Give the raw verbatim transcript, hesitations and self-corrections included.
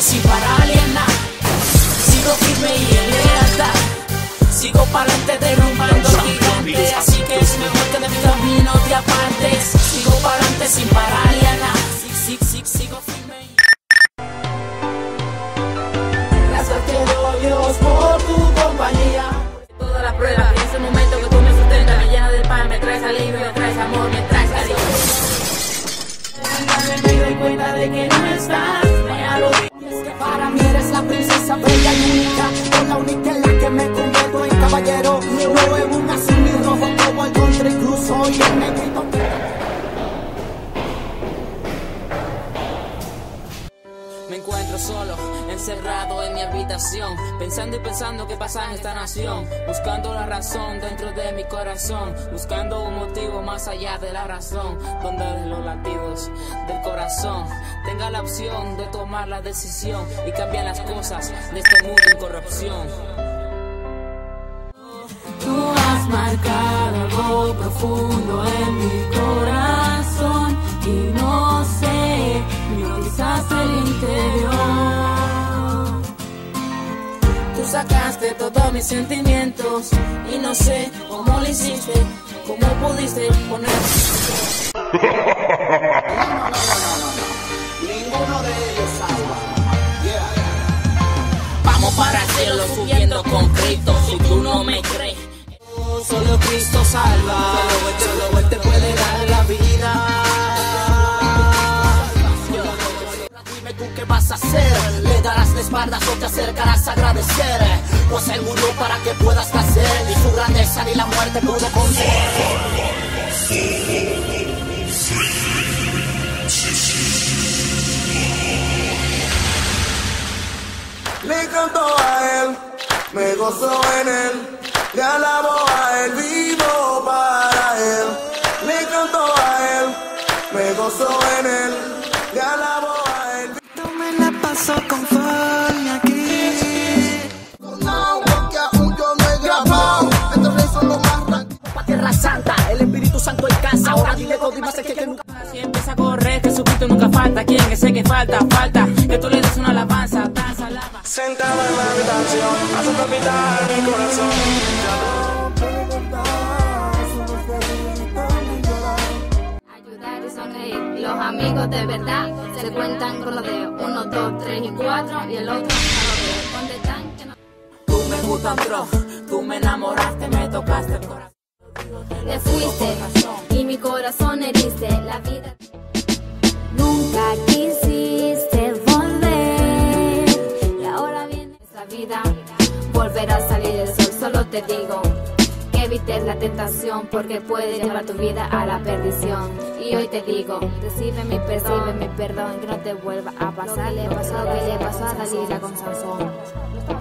sin parar en nada. Sigo firme y en lealtad. Sigo para adelante derrumbando gigantes. Así que es mejor que de mi camino te apartes. Sigo para adelante sin parar en nada. Sí, sí, sí, sigo firme y... Gracias te doy Dios por tu compañía. Toda la prueba, en ese momento que tú me sustentas, me llena de paz, me traes alivio, me traes amor, me traes cariño. Me doy cuenta de que no estás, me hago. Y es que para mí eres la princesa bella y única, con la única en la que me convierto en caballero. Luego en un azul y rojo como el country cruz, soy el negrito. Me encuentro solo, encerrado en mi habitación, pensando y pensando qué pasa en esta nación, buscando la razón dentro de mi corazón, buscando un motivo más allá de la razón, donde los latidos del corazón tenga la opción de tomar la decisión y cambiar las cosas de este mundo en corrupción. Tú has marcado algo profundo en mi corazón y no sé, quizás el interior. Tú sacaste todos mis sentimientos y no sé cómo lo hiciste, cómo pudiste poner. No, no, no, no, no, no. Ninguno de ellos salva. Yeah. Vamos para el cielo subiendo con Cristo. Si tú no me crees, solo Cristo salva. Solo Él, solo Él te puede dar la vida. Dime tú qué vas a hacer. Le darás la espalda o te acercarás a agradecer, pues Él murió para que puedas nacer y su grandeza ni la muerte pudo contener. Le canto a Él, me gozo en Él, le alabo a Él, vivo para Él. Le canto a Él, me gozo en Él, le alabo a Él. No me la paso conforme aquí. No, porque aún yo no he grabado, entonces son los más tranquilos. Pa' Tierra Santa, el Espíritu Santo en casa. Ahora dile todo y más es que, que nunca. Si empieza a correr, Jesucristo nunca falta. Quien que sé que falta, falta. Que tú le des una alabanza, danza, alaba. Sentado en la habitación, hace palpitar mi corazón. Ayudar y sonreír. Los amigos de verdad se cuentan con los dedos. Uno, dos, tres y cuatro. Y el otro no lo veo. ¿Dónde están? Que no... Tú me gustas, bro. Tú me enamoraste, me tocaste el corazón. Te fuiste y mi corazón heriste. La vida nunca quisiste volver y ahora viene esa vida, volverá a salir el sol. Solo te digo que evites la tentación, porque puede llevar tu vida a la perdición. Y hoy te digo, recibe mi perdón, mi perdón, que no te vuelva a pasar. Le pasó que le pasó a Dalila con Sansón.